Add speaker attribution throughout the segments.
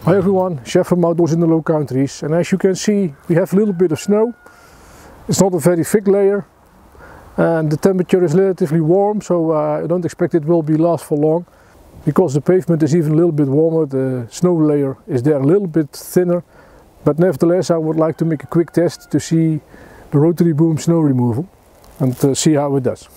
Speaker 1: Hi everyone, Chef from Outdoors in the Low Countries, and as you can see we have a little bit of snow. It's not a very thick layer and the temperature is relatively warm, so I don't expect it will last for long. Because the pavement is even a little bit warmer, the snow layer is there a little bit thinner, but nevertheless I would like to make a quick test to see the rotary boom snow removal and see how it does.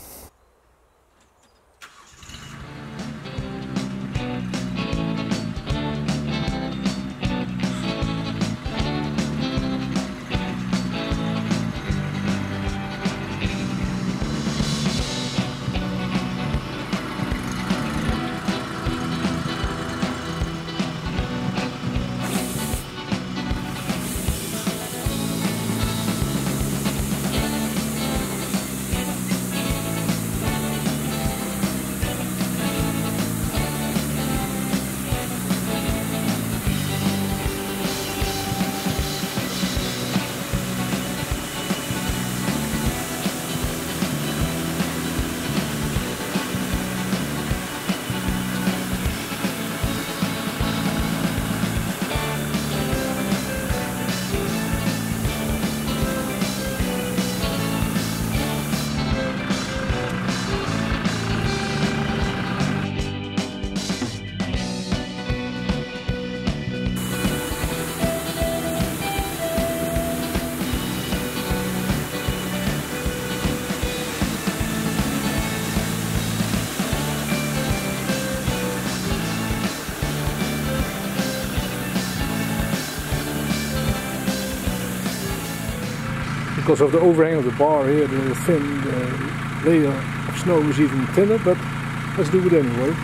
Speaker 1: Because of the overhang of the bar here, the thin layer of snow is even thinner, but let's do it anyway.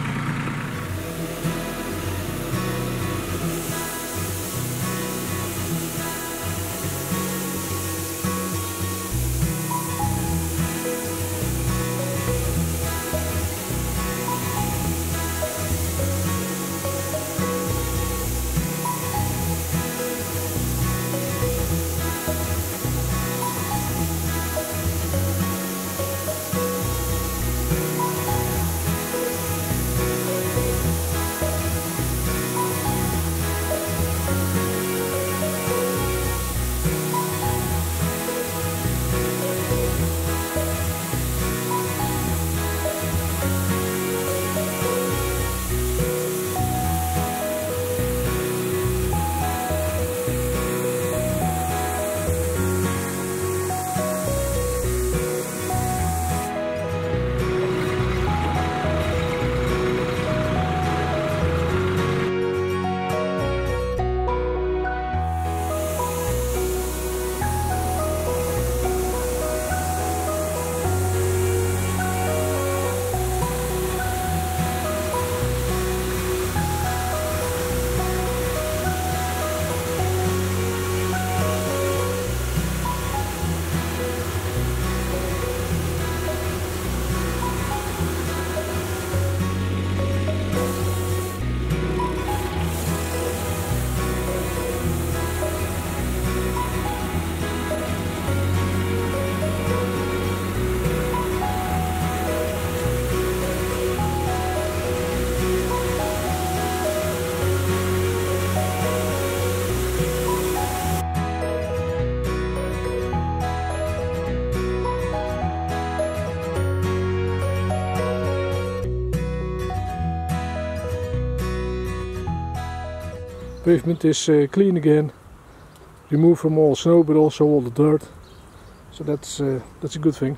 Speaker 1: Pavement is clean again, removed from all snow but also all the dirt, so that's a good thing.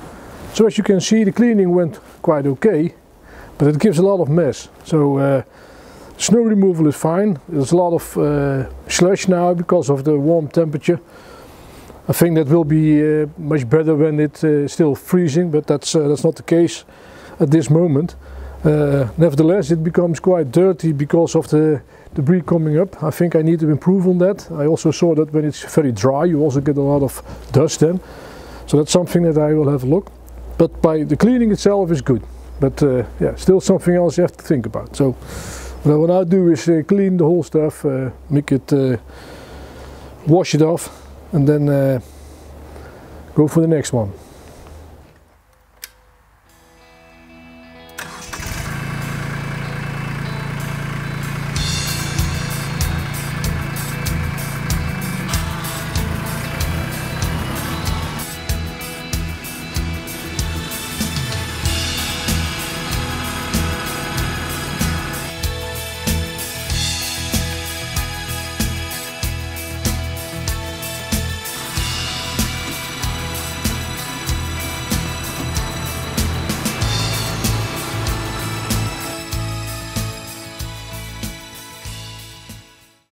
Speaker 1: So as you can see, the cleaning went quite okay, but it gives a lot of mess. So snow removal is fine. There's a lot of slush now because of the warm temperature. I think that will be much better when it's still freezing, but that's not the case at this moment. Nevertheless, it becomes quite dirty because of the debris coming up. I think I need to improve on that. I also saw that when it's very dry you also get a lot of dust then. So that's something that I will have a look. But by the cleaning itself is good. But yeah, still something else you have to think about. So what I will now do is clean the whole stuff, make it, wash it off, and then go for the next one.